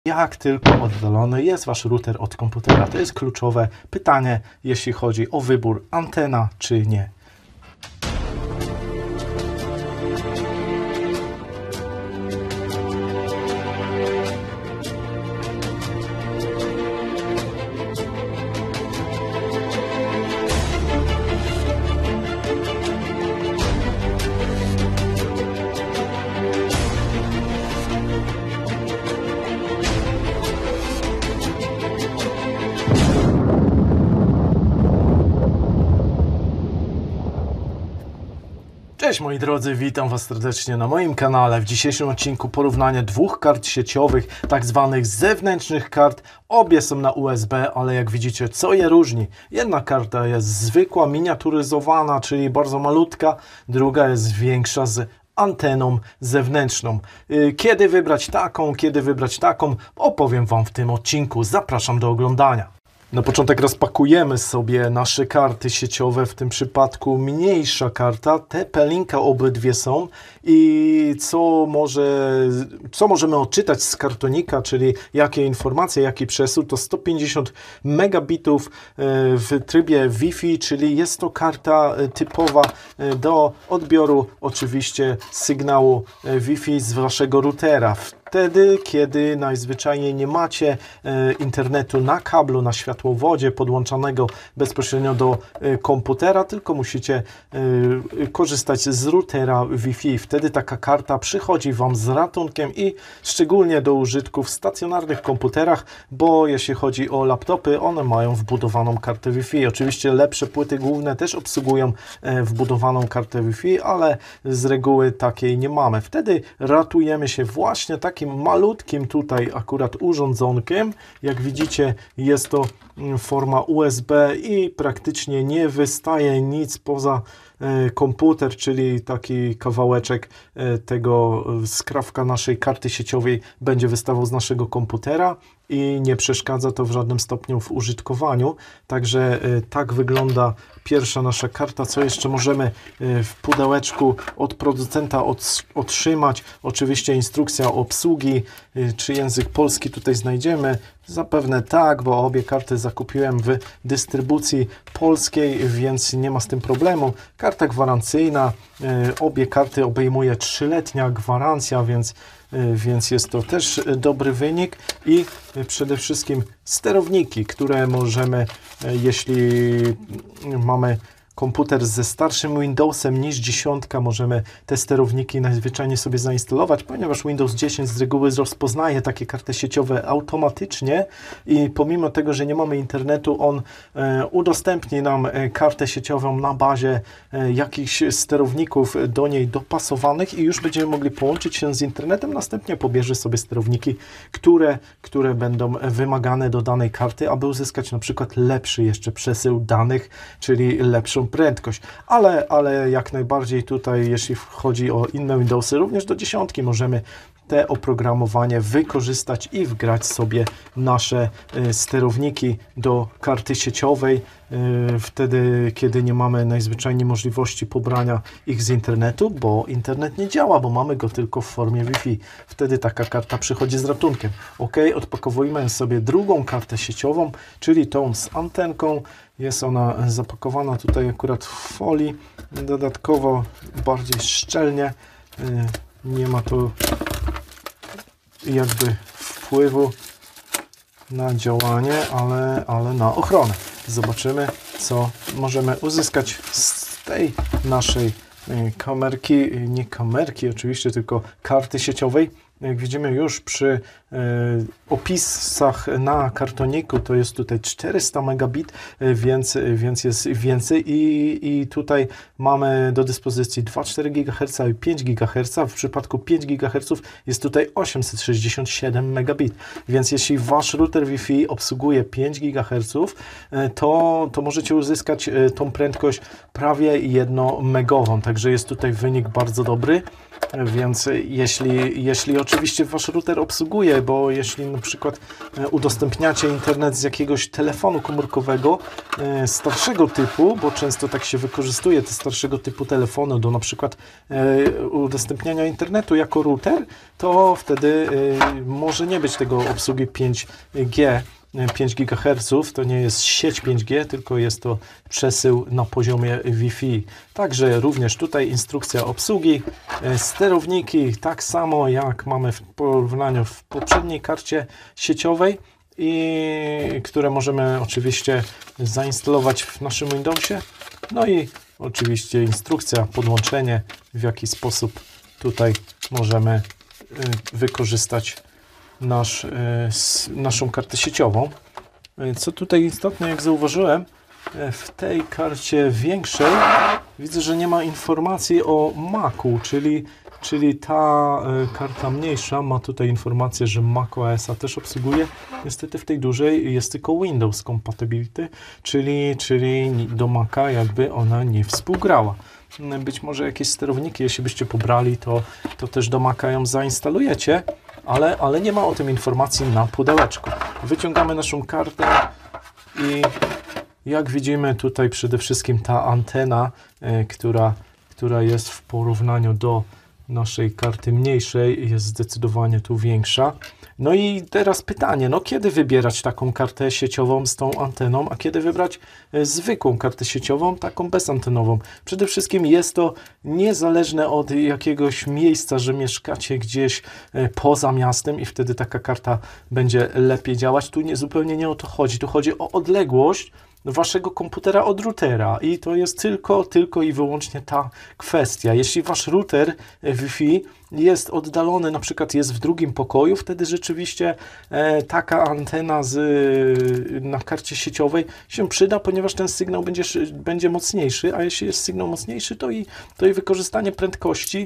Jak tylko oddalony jest Wasz router od komputera. To jest kluczowe pytanie, jeśli chodzi o wybór antena czy nie. Cześć moi drodzy, witam Was serdecznie na moim kanale. W dzisiejszym odcinku porównanie dwóch kart sieciowych, tak zwanych zewnętrznych kart. Obie są na USB, ale jak widzicie, co je różni? Jedna karta jest zwykła, miniaturyzowana, czyli bardzo malutka, druga jest większa z anteną zewnętrzną. Kiedy wybrać taką, opowiem Wam w tym odcinku. Zapraszam do oglądania. Na początek rozpakujemy sobie nasze karty sieciowe, w tym przypadku mniejsza karta, TP-Linka obydwie są i co możemy odczytać z kartonika, czyli jakie informacje, jaki przesył, to 150 megabitów w trybie Wi-Fi, czyli jest to karta typowa do odbioru oczywiście sygnału Wi-Fi z Waszego routera. Wtedy, kiedy najzwyczajniej nie macie internetu na kablu, na światłowodzie podłączonego bezpośrednio do komputera, tylko musicie korzystać z routera Wi-Fi. Wtedy taka karta przychodzi Wam z ratunkiem i szczególnie do użytku w stacjonarnych komputerach, bo jeśli chodzi o laptopy, one mają wbudowaną kartę Wi-Fi. Oczywiście lepsze płyty główne też obsługują wbudowaną kartę Wi-Fi, ale z reguły takiej nie mamy. Wtedy ratujemy się właśnie takim malutkim tutaj akurat urządzonkiem. Jak widzicie, jest to forma USB i praktycznie nie wystaje nic poza komputer, czyli taki kawałeczek tego skrawka naszej karty sieciowej będzie wystawał z naszego komputera i nie przeszkadza to w żadnym stopniu w użytkowaniu. Także tak wygląda pierwsza nasza karta. Co jeszcze możemy w pudełeczku od producenta otrzymać? Oczywiście instrukcja obsługi, czy język polski tutaj znajdziemy. Zapewne tak, bo obie karty zakupiłem w dystrybucji polskiej, więc nie ma z tym problemu. Karta gwarancyjna, obie karty obejmuje 3-letnia gwarancja, więc jest to też dobry wynik i przede wszystkim sterowniki, które możemy, jeśli mamy komputer ze starszym Windowsem niż 10, możemy te sterowniki najzwyczajniej sobie zainstalować, ponieważ Windows 10 z reguły rozpoznaje takie karty sieciowe automatycznie i pomimo tego, że nie mamy internetu, on udostępni nam kartę sieciową na bazie jakichś sterowników do niej dopasowanych i już będziemy mogli połączyć się z internetem, następnie pobierze sobie sterowniki, które będą wymagane do danej karty, aby uzyskać na przykład lepszy jeszcze przesył danych, czyli lepszą prędkość, ale jak najbardziej tutaj, jeśli chodzi o inne Windowsy, również do 10 możemy te oprogramowanie wykorzystać i wgrać sobie nasze sterowniki do karty sieciowej, wtedy, kiedy nie mamy najzwyczajniej możliwości pobrania ich z internetu, bo internet nie działa, bo mamy go tylko w formie Wi-Fi. Wtedy taka karta przychodzi z ratunkiem. Ok, odpakowujemy sobie drugą kartę sieciową, czyli tą z antenką. Jest ona zapakowana tutaj akurat w folii, dodatkowo bardziej szczelnie. Nie ma tu jakby wpływu na działanie, ale na ochronę. Zobaczymy, co możemy uzyskać z tej naszej kamerki, nie kamerki oczywiście, tylko karty sieciowej. Jak widzimy już przy opisach na kartoniku, to jest tutaj 400 megabit, więc jest więcej i tutaj mamy do dyspozycji 2,4 GHz i 5 GHz. W przypadku 5 GHz jest tutaj 867 megabit, więc jeśli Wasz router Wi-Fi obsługuje 5 GHz, to możecie uzyskać tą prędkość prawie 1 megową, także jest tutaj wynik bardzo dobry. Więc jeśli oczywiście wasz router obsługuje, bo jeśli na przykład udostępniacie internet z jakiegoś telefonu komórkowego starszego typu, bo często tak się wykorzystuje te starszego typu telefony do na przykład udostępniania internetu jako router, to wtedy może nie być tego obsługi 5G. 5 GHz to nie jest sieć 5G, tylko jest to przesył na poziomie Wi-Fi. Także również tutaj instrukcja obsługi, sterowniki, tak samo jak mamy w porównaniu w poprzedniej karcie sieciowej, i które możemy oczywiście zainstalować w naszym Windowsie. No i oczywiście instrukcja, podłączenie, w jaki sposób tutaj możemy wykorzystać naszą kartę sieciową. Co tutaj istotne, jak zauważyłem, w tej karcie większej widzę, że nie ma informacji o Macu, czyli ta karta mniejsza ma tutaj informację, że macOS-a też obsługuje. Niestety w tej dużej jest tylko Windows Compatibility, czyli do Maca jakby ona nie współgrała. Być może jakieś sterowniki, jeśli byście pobrali, to też do Maca ją zainstalujecie, ale nie ma o tym informacji na pudełeczku. Wyciągamy naszą kartę i jak widzimy tutaj przede wszystkim ta antena, która jest w porównaniu do naszej karty mniejszej, jest zdecydowanie tu większa. No i teraz pytanie, no kiedy wybierać taką kartę sieciową z tą anteną, a kiedy wybrać zwykłą kartę sieciową, taką bezantenową? Przede wszystkim jest to niezależne od jakiegoś miejsca, że mieszkacie gdzieś poza miastem i wtedy taka karta będzie lepiej działać. Tu zupełnie nie o to chodzi, tu chodzi o odległość waszego komputera od routera i to jest tylko i wyłącznie ta kwestia. Jeśli wasz router Wi-Fi jest oddalony, na przykład jest w drugim pokoju, wtedy rzeczywiście taka antena na karcie sieciowej się przyda, ponieważ ten sygnał będzie mocniejszy, a jeśli jest sygnał mocniejszy, to i wykorzystanie prędkości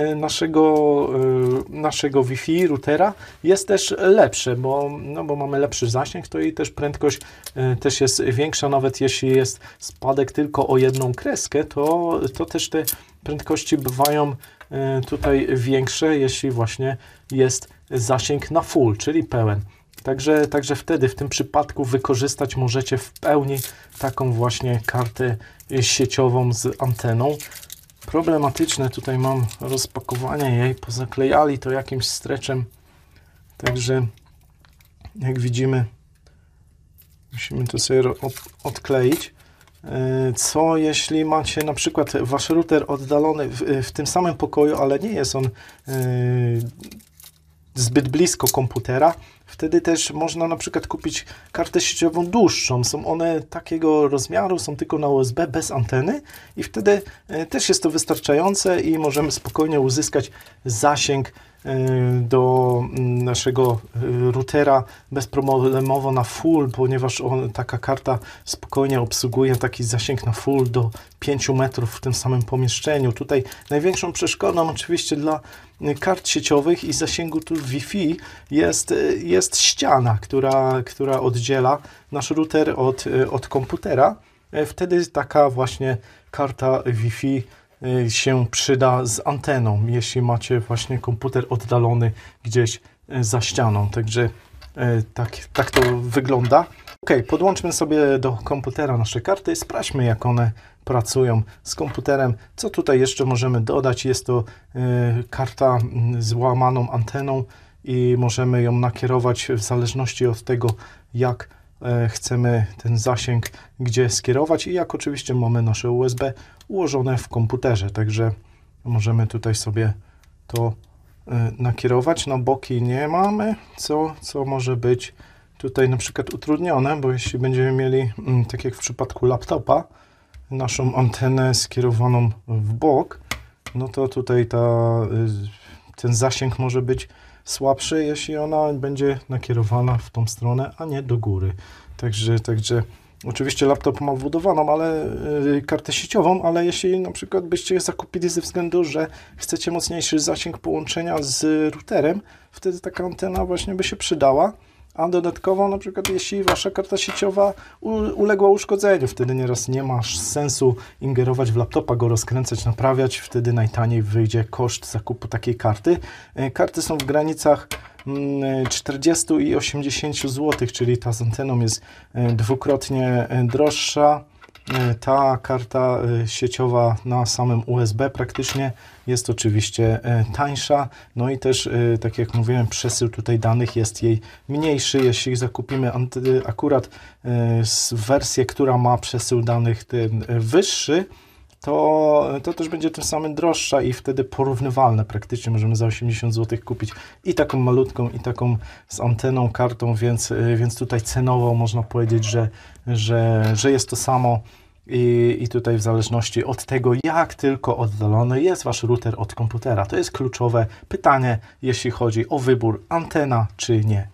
naszego Wi-Fi routera jest też lepsze, bo mamy lepszy zasięg, to i też prędkość też jest większa, nawet jeśli jest spadek tylko o jedną kreskę, to też te prędkości bywają tutaj większe, jeśli właśnie jest zasięg na full, czyli pełen. Także wtedy w tym przypadku wykorzystać możecie w pełni taką właśnie kartę sieciową z anteną. Problematyczne tutaj mam rozpakowanie jej, pozaklejali to jakimś stretchem, także jak widzimy musimy to sobie odkleić. Co jeśli macie na przykład wasz router oddalony w tym samym pokoju, ale nie jest on zbyt blisko komputera, wtedy też można na przykład kupić kartę sieciową dłuższą. Są one takiego rozmiaru, są tylko na USB, bez anteny i wtedy też jest to wystarczające i możemy spokojnie uzyskać zasięg do naszego routera bezproblemowo na full, ponieważ taka karta spokojnie obsługuje taki zasięg na full do 5 metrów w tym samym pomieszczeniu. Tutaj największą przeszkodą oczywiście dla kart sieciowych i zasięgu tu Wi-Fi jest ściana, która oddziela nasz router od komputera. Wtedy taka właśnie karta Wi-Fi się przyda z anteną, jeśli macie właśnie komputer oddalony gdzieś za ścianą. Także tak to wygląda. Ok, podłączmy sobie do komputera nasze karty, sprawdźmy, jak one pracują z komputerem. Co tutaj jeszcze możemy dodać? Jest to karta z łamaną anteną i możemy ją nakierować w zależności od tego, jak chcemy ten zasięg gdzie skierować i jak oczywiście mamy nasze USB ułożone w komputerze. Także możemy tutaj sobie to nakierować. Na boki nie mamy, co może być tutaj na przykład utrudnione, bo jeśli będziemy mieli, tak jak w przypadku laptopa, naszą antenę skierowaną w bok, no to tutaj ten zasięg może być słabszy, jeśli ona będzie nakierowana w tą stronę, a nie do góry. Także oczywiście laptop ma wbudowaną kartę sieciową, ale jeśli na przykład byście je zakupili ze względu, że chcecie mocniejszy zasięg połączenia z routerem, wtedy taka antena właśnie by się przydała. a dodatkowo na przykład jeśli wasza karta sieciowa uległa uszkodzeniu, wtedy nieraz nie ma sensu ingerować w laptopa, go rozkręcać, naprawiać, wtedy najtaniej wyjdzie koszt zakupu takiej karty. Karty są w granicach 40 i 80 zł, czyli ta z anteną jest dwukrotnie droższa. Ta karta sieciowa na samym USB praktycznie jest oczywiście tańsza, no i też, tak jak mówiłem, przesył tutaj danych jest jej mniejszy. Jeśli zakupimy akurat wersję, która ma przesył danych ten wyższy, to też będzie tym samym droższa i wtedy porównywalne praktycznie. Możemy za 80 zł kupić i taką malutką, i taką z anteną, kartą, więc tutaj cenowo można powiedzieć, że jest to samo. I tutaj w zależności od tego, jak tylko oddalony jest wasz router od komputera. To jest kluczowe pytanie, jeśli chodzi o wybór antena czy nie.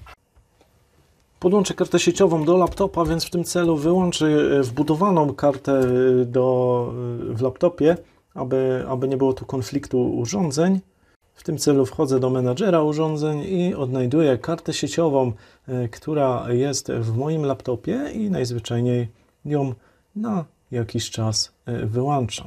Podłączę kartę sieciową do laptopa, więc w tym celu wyłączę wbudowaną kartę w laptopie, aby nie było tu konfliktu urządzeń. W tym celu wchodzę do menadżera urządzeń i odnajduję kartę sieciową, która jest w moim laptopie i najzwyczajniej ją na jakiś czas wyłączam.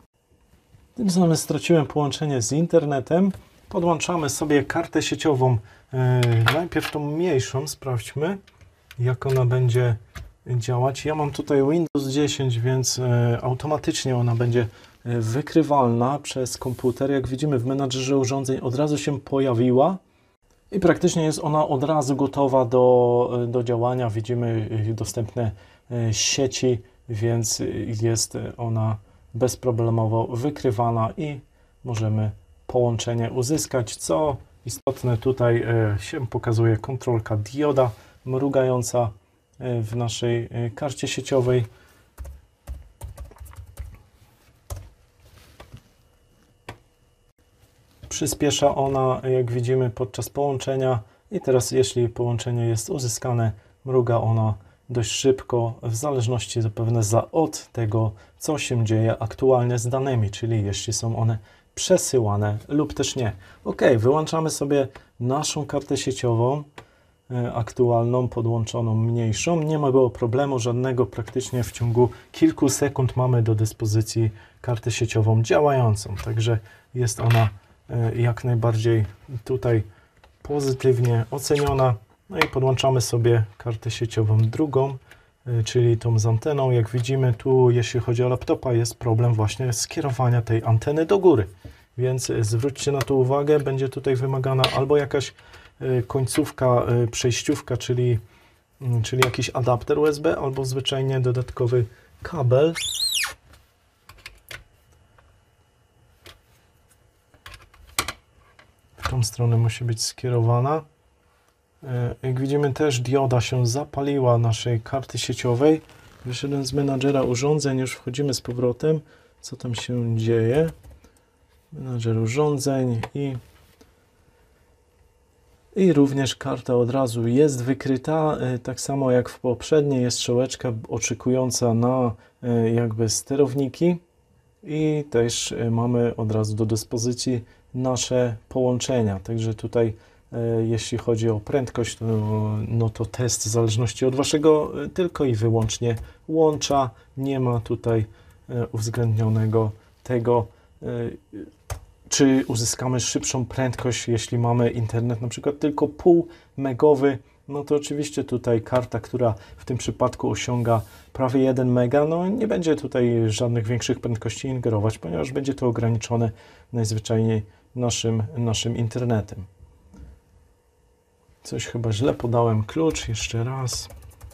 Tym samym straciłem połączenie z internetem. Podłączamy sobie kartę sieciową, najpierw tą mniejszą, sprawdźmy jak ona będzie działać. Ja mam tutaj Windows 10, więc automatycznie ona będzie wykrywalna przez komputer. Jak widzimy w menadżerze urządzeń od razu się pojawiła i praktycznie jest ona od razu gotowa do działania. Widzimy dostępne sieci, więc jest ona bezproblemowo wykrywana i możemy połączenie uzyskać. Co istotne, tutaj się pokazuje kontrolka dioda mrugająca w naszej karcie sieciowej. Przyspiesza ona, jak widzimy, podczas połączenia i teraz jeśli połączenie jest uzyskane, mruga ona dość szybko, w zależności zapewne od tego, co się dzieje aktualnie z danymi, czyli jeśli są one przesyłane lub też nie. OK, wyłączamy sobie naszą kartę sieciową, aktualną, podłączoną, mniejszą. Nie ma było problemu żadnego, praktycznie w ciągu kilku sekund mamy do dyspozycji kartę sieciową działającą, także jest ona jak najbardziej tutaj pozytywnie oceniona. No i podłączamy sobie kartę sieciową drugą, czyli tą z anteną. Jak widzimy tu, jeśli chodzi o laptopa, jest problem właśnie skierowania tej anteny do góry. Więc zwróćcie na to uwagę, będzie tutaj wymagana albo jakaś końcówka, przejściówka, czyli jakiś adapter USB, albo zwyczajnie dodatkowy kabel. W tą stronę musi być skierowana. Jak widzimy, też dioda się zapaliła naszej karty sieciowej. Wyszedłem z menadżera urządzeń, już wchodzimy z powrotem. Co tam się dzieje? Menadżer urządzeń i również karta od razu jest wykryta. Tak samo jak w poprzedniej jest strzałeczka oczekująca na jakby sterowniki i też mamy od razu do dyspozycji nasze połączenia. Także tutaj jeśli chodzi o prędkość, to test w zależności od waszego tylko i wyłącznie łącza. Nie ma tutaj uwzględnionego tego, czy uzyskamy szybszą prędkość, jeśli mamy internet na przykład tylko pół megowy. No to oczywiście tutaj karta, która w tym przypadku osiąga prawie 1 mega, no nie będzie tutaj żadnych większych prędkości ingerować, ponieważ będzie to ograniczone najzwyczajniej naszym internetem. Coś chyba źle podałem klucz, jeszcze raz.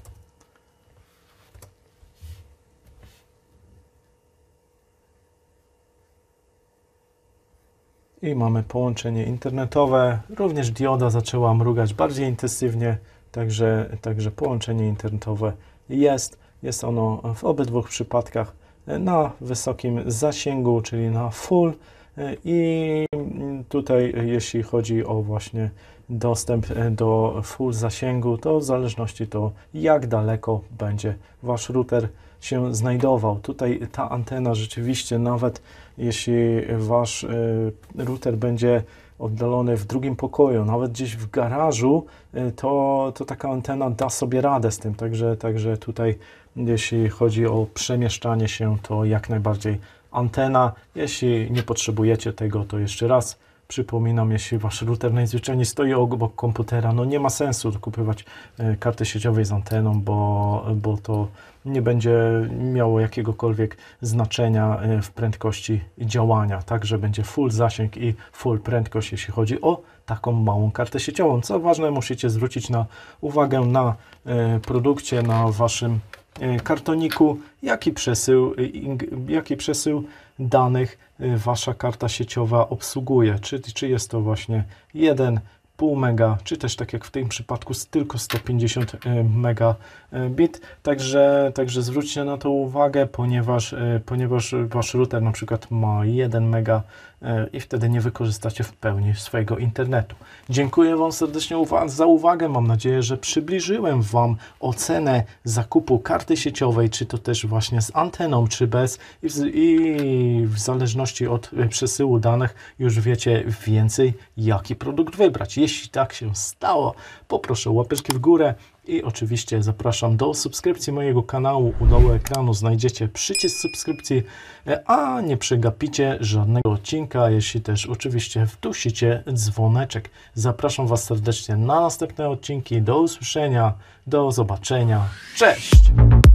I mamy połączenie internetowe. Również dioda zaczęła mrugać bardziej intensywnie, także połączenie internetowe jest. Jest ono w obydwu przypadkach na wysokim zasięgu, czyli na full. I tutaj jeśli chodzi o właśnie dostęp do full zasięgu, to w zależności to jak daleko będzie wasz router się znajdował. Tutaj ta antena rzeczywiście, nawet jeśli wasz router będzie oddalony w drugim pokoju, nawet gdzieś w garażu, to taka antena da sobie radę z tym. Także tutaj, jeśli chodzi o przemieszczanie się, to jak najbardziej antena. Jeśli nie potrzebujecie tego, to jeszcze raz przypominam, jeśli wasz router najzwyczajniej stoi obok komputera, no nie ma sensu kupywać karty sieciowej z anteną, bo to nie będzie miało jakiegokolwiek znaczenia w prędkości działania. Także będzie full zasięg i full prędkość, jeśli chodzi o taką małą kartę sieciową. Co ważne, musicie zwrócić uwagę na produkcie, na waszym kartoniku, jaki przesył danych wasza karta sieciowa obsługuje. Czy jest to właśnie 1,5 mega, czy też tak jak w tym przypadku tylko 150 megabit. Także zwróćcie na to uwagę, ponieważ wasz router na przykład ma 1 mega i wtedy nie wykorzystacie w pełni swojego internetu. Dziękuję wam serdecznie za uwagę. Mam nadzieję, że przybliżyłem wam ocenę zakupu karty sieciowej, czy to też właśnie z anteną, czy bez, i w zależności od przesyłu danych już wiecie więcej, jaki produkt wybrać. Jeśli tak się stało, poproszę o łapeczki w górę i oczywiście zapraszam do subskrypcji mojego kanału. U dołu ekranu znajdziecie przycisk subskrypcji, a nie przegapicie żadnego odcinka, jeśli też oczywiście wdusicie dzwoneczek. Zapraszam was serdecznie na następne odcinki. Do usłyszenia, do zobaczenia. Cześć!